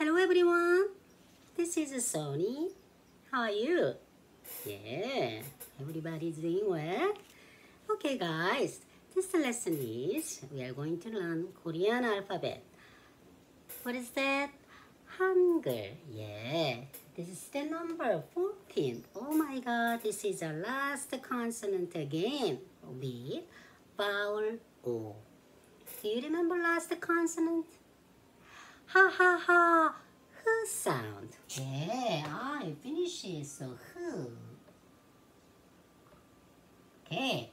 Hello everyone, this is Sony. How are you? Yeah, everybody's doing well? Okay guys, this lesson is we are going to learn Korean alphabet. What is that? Hangul. Yeah, this is the number 14. Oh my god, this is the last consonant again with vowel O. Do you remember last consonant? Ha ha ha, H sound. Yeah, I finish it, so H. Okay,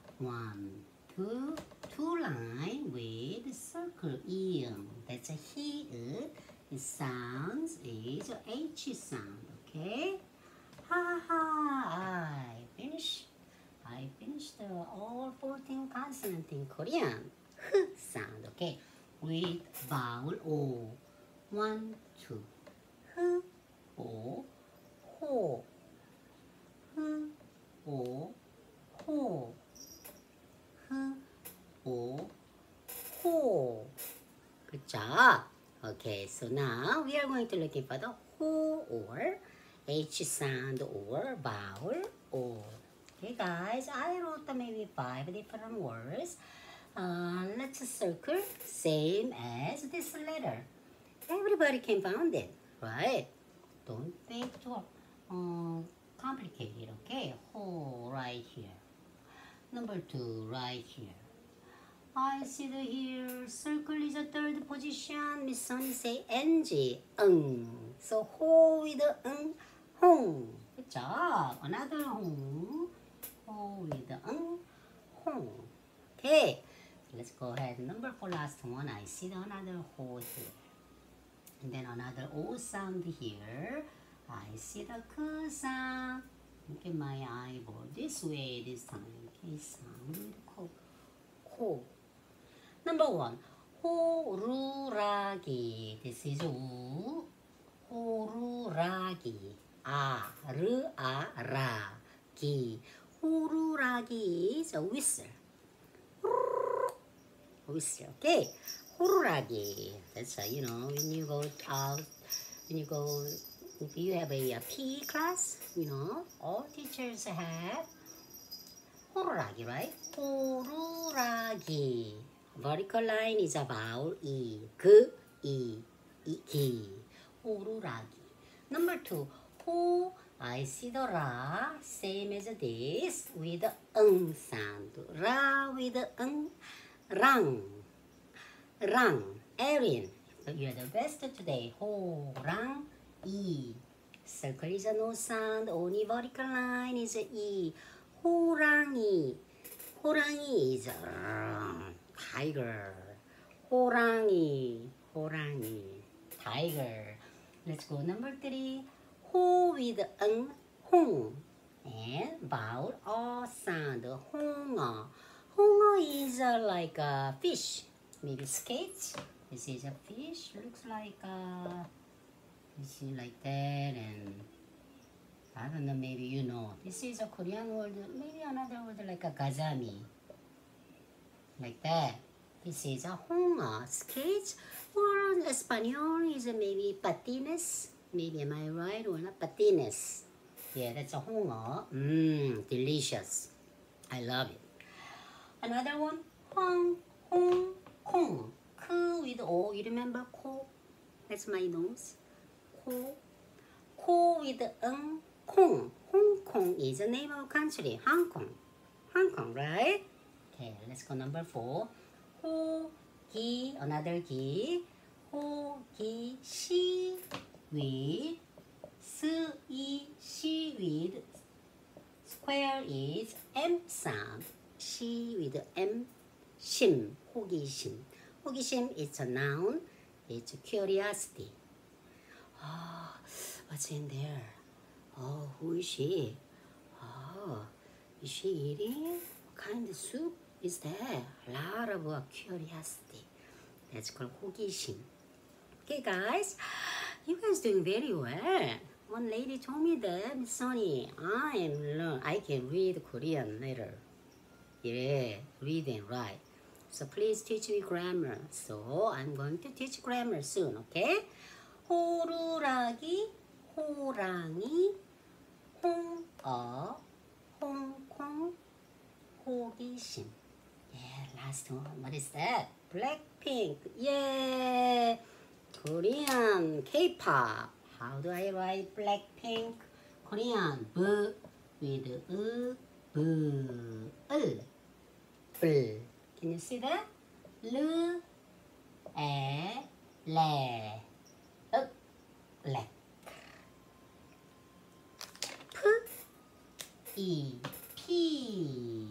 two line with circle in. That's a he. It sounds is a H sound. Okay, ha ha. I finished all 14 consonants in Korean. H sound. Okay, with vowel O. 1, 2. H, O, ho. H, O, ho. H, O, ho. Good job. Okay, so now we are going to looking for the ho or H sound or vowel O. Okay, guys, I wrote maybe 5 different words. Let's circle same as this letter. Everybody can find it, right? Don't make too complicated, okay? Ho right here. Number 2 right here. I see the here circle is a third position. Miss Sunny say NG, So ho with the hong. Good job. Another hong. Ho with the hong. Okay. Let's go ahead. Number 4 last one. I see the another ho here. And then another O sound here. I see the K sound. Look at my eyeball. This way this time. Okay, sound with ko. Ko. Number 1. 호루라기. This is U. 호루라기. 라, 기. 호루라기 is a whistle. Whistle, okay? 호루라기. That's when you go out, if you have a PE class, all teachers have 호루라기, right? 호루라기. Vertical line is a vowel E. 기. 호루라기. Number 2, 호. I see the ra, same as this, with the sound. Ra with the rang. Erin, you're the best today. Ho, rang, E. Circle is a no sound, only vertical line is a E. 호랑이. 호랑이 is a tiger. 호랑이. Tiger. Let's go number 3. 호 with 홍. And vowel O sound. 홍어. 홍어 is like a fish. Maybe skates. This is a fish. Looks like this is like that, and I don't know. Maybe This is a Korean word. Maybe another word like a gazami. Like that. This is a honga. Skates. Or Espanol is maybe patines. Maybe am I right or not? Patines. Yeah, that's a honga. Delicious. I love it. Another one. Hong. Kong. K with O. You remember ko? That's my nose. Ko. Ko with Kong. Hong Kong is the name of country. Hong Kong, right? Okay, let's go number 4. Ho, gi, another gi. Ho, gi, shi with she with square is M sound. She with M. 심, 호기심. 호기심 is a noun. It's curiosity. What's in there? Who is she? Is she eating? What kind of soup is that? A lot of curiosity. That's called 호기심. Okay, guys, you guys doing very well. One lady told me that, Miss Sunny, I can read Korean letter. Yeah, read and write. So please teach me grammar. So I'm going to teach grammar soon, okay? 호루라기, 호랑이, 홍어, 홍콩, 호기심. Yeah, last one. What is that? Blackpink. Yeah. Korean, K-pop. How do I write Blackpink? Korean. B with B, L. Can you see that? L, E, Le. Black. P, P.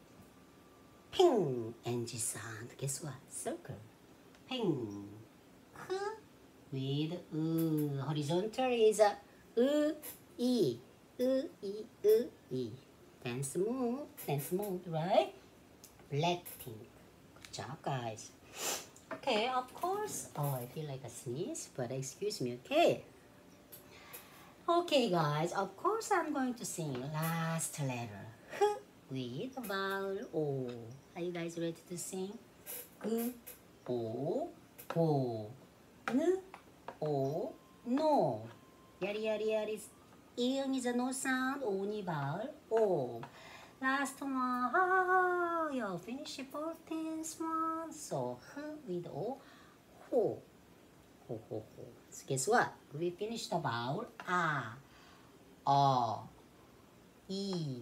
Ping. NG sound. Guess what? Circle. Ping. K with horizontal is E. E. Dance move, right? Blackpink. Good job, guys. Okay, of course. Oh, I feel like a sneeze, but excuse me, okay? Okay, guys, of course I'm going to sing last letter. H with vowel O. Are you guys ready to sing? G, O, go. N, O, no. Yari. Eung is a no sound, only vowel O. Last one, you finish 14th one. So, H with O, ho. Ho. So guess what? We finished the vowel A, E,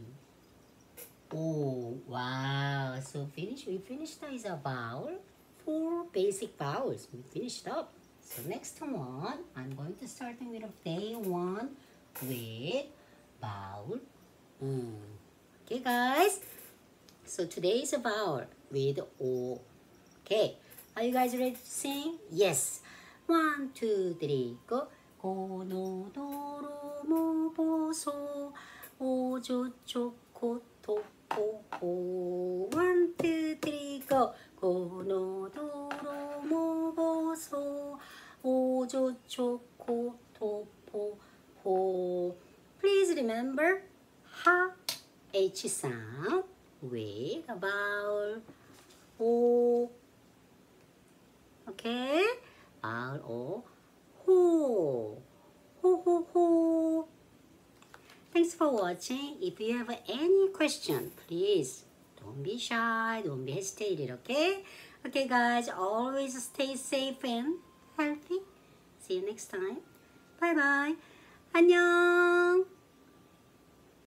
O. Wow. So we finished is a vowel. 4 basic vowels. We finished up. So next one, I'm going to start with day 1 with vowel U. Okay, guys? So today is a vowel with O. Okay. Are you guys ready to sing? Yes. 1, 2, 3, go. 고노도로 모보소 오조초코토포 1, 2, 3, go. 고노도로 모보소 오조초코토포. Please remember H sound with a vowel O. Okay? Vowel O. Ho. Ho. Thanks for watching. If you have any question, please don't be shy, don't be hesitated, okay? Okay, guys, always stay safe and healthy. See you next time. Bye-bye. 안녕.